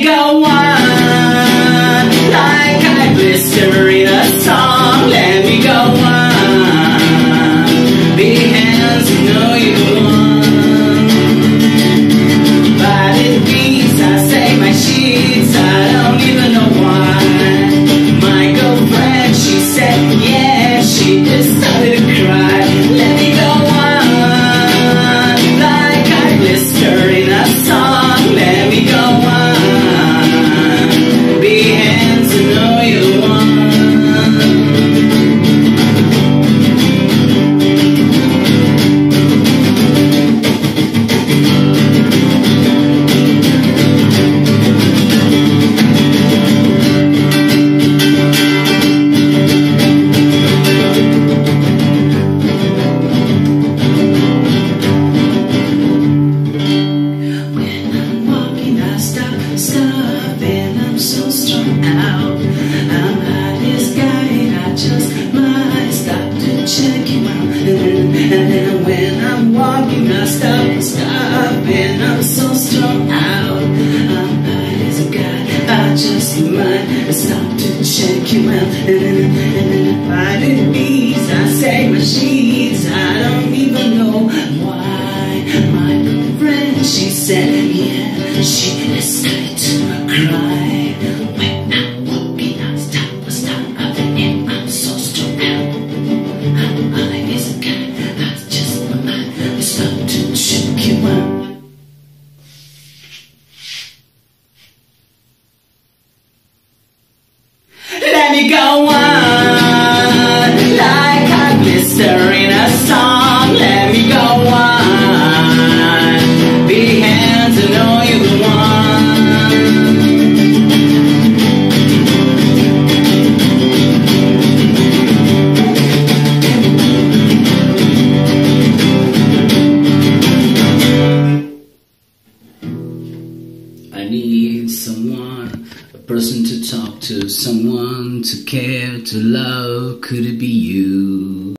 me go on, like I blister in a song. Let me go on, big hands, you know you want. But it beats, I say my sheets, I don't even know why. My girlfriend, she said, yeah, she just started to cry. Let me go on, like I blister in a song. Let me go on, big hands, you know you want. Stop, and I'm so strung out. I'm hot as guy, and I just might stop to check you out. And then when I'm walking, I stop, and I'm so strung out. I'm hot as a guy, I just might stop to check you out. And then by the beats, I say my sheets, I don't even know why. My friend, she said, yeah, she decided to cry. When I'm walking, I stop, and I'm so strung out. I'm high as a cat, I just might stop to check you out. Let me go on, like I blister in a song. Let me go on, big hands, I know you want. I need someone, a person to talk to, someone to care, to love. Could it be you?